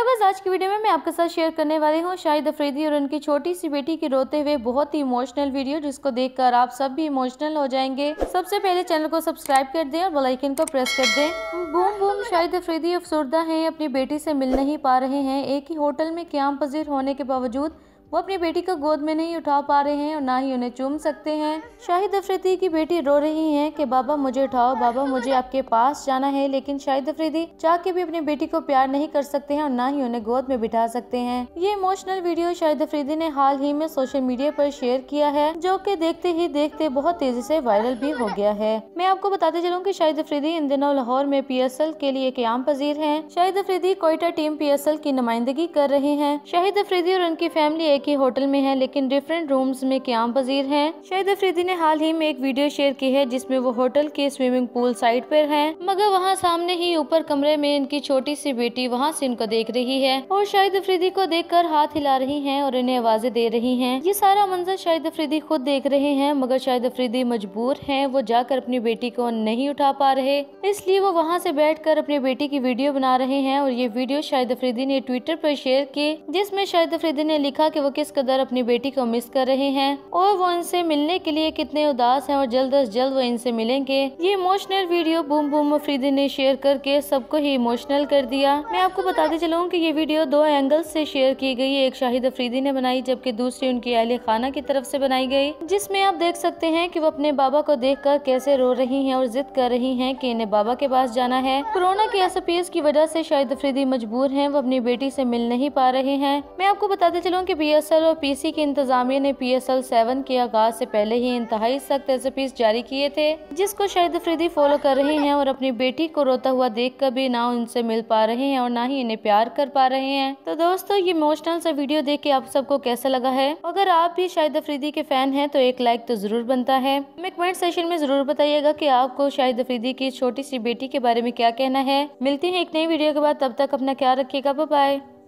Hello guys, आज की video में मैं आपके साथ शेयर करने वाली हूँ शाहिद अफरीदी और उनकी छोटी सी बेटी की रोते हुए बहुत ही इमोशनल वीडियो, जिसको देखकर आप सब भी इमोशनल हो जाएंगे। सबसे पहले चैनल को सब्सक्राइब कर दें और बेल आइकन को प्रेस कर दें। बूम बूम शाहिद अफरीदी अफसरदा हैं, अपनी बेटी से मिल नहीं पा रहे हैं। एक ही होटल में क़याम पजीर होने के बावजूद वो अपनी बेटी को गोद में नहीं उठा पा रहे हैं और ना ही उन्हें चूम सकते हैं। शाहिद अफरीदी की बेटी रो रही है कि बाबा मुझे उठाओ, बाबा मुझे आपके पास जाना है, लेकिन शाहिद अफरीदी चाह के भी अपनी बेटी को प्यार नहीं कर सकते हैं और ना ही उन्हें गोद में बिठा सकते हैं। ये इमोशनल वीडियो शाहिद अफरीदी ने हाल ही में सोशल मीडिया पर शेयर किया है, जो कि देखते ही देखते बहुत तेजी से वायरल भी हो गया है। मैं आपको बताते चलूं कि शाहिद अफरीदी इन दिनों लाहौर में PSL के लिए क़याम पजीर हैं। शाहिद अफरीदी कोयटा टीम PSL की नुमाइंदगी कर रहे हैं। शाहिद अफरीदी और उनकी फैमिली एक ही होटल में है, लेकिन डिफरेंट रूम्स में क़याम पजीर हैं। शाहिद अफरीदी ने हाल ही में एक वीडियो शेयर की है, जिसमें वो होटल के स्विमिंग पूल साइड पर हैं, मगर वहां सामने ही ऊपर कमरे में इनकी छोटी सी बेटी वहां से इनको देख रही है और शाहिद अफरीदी को देखकर हाथ हिला रही हैं और इन्हें आवाजें दे रही हैं। ये सारा मंजर शाहिद अफरीदी खुद देख रहे हैं, मगर शाहिद अफरीदी मजबूर हैं, वो जाकर अपनी बेटी को नहीं उठा पा रहे, इसलिए वो वहाँ से बैठकर अपनी बेटी की वीडियो बना रहे हैं। और ये वीडियो शाहिद अफरीदी ने ट्विटर पर शेयर की, जिसमें शाहिद अफरीदी ने लिखा कि वो किस कदर अपनी बेटी को मिस कर रहे हैं और वो इनसे मिलने के लिए कितने उदास हैं और जल्द अज जल्द वो इनसे मिलेंगे। ये emotional video boom boom Afridi ने शेयर करके सबको ही इमोशनल कर दिया। मैं आपको बताते चलूँ कि ये वीडियो 2 एंगल से शेयर की गई। एक शाहिद अफरीदी ने बनाई, जबकि दूसरी उनकी अहले खाना की तरफ से बनाई गई, जिसमें आप देख सकते हैं कि वो अपने बाबा को देखकर कैसे रो रही हैं और जिद कर रही हैं कि इन्हें बाबा के पास जाना है। कोरोना के SOPs की वजह से शाहिद अफरीदी मजबूर हैं, वो अपनी बेटी से मिल नहीं पा रहे हैं। मैं आपको बताते चलूँ कि PSL और PC की इंतजामिया ने PSL 7 के आगाज से पहले ही इंतहाई सख्त SOPs जारी किए थे, जिसको शाहिद अफरीदी फॉलो कर रहे हैं और अपनी बेटी को रोता हुआ देखकर भी ना उनसे मिल पा रहे हैं और ना ही इन्हें प्यार कर पा रहे हैं। तो दोस्तों, ये इमोशनल सा वीडियो देख के आप सबको कैसा लगा है? अगर आप भी शाहिद अफरीदी के फैन हैं तो एक लाइक तो जरूर बनता है। हमें कमेंट सेक्शन में जरूर बताइएगा कि आपको शाहिद अफरीदी की छोटी सी बेटी के बारे में क्या कहना है। मिलती है एक नई वीडियो के बाद, तब तक अपना ख्याल रखिएगा। Bye bye.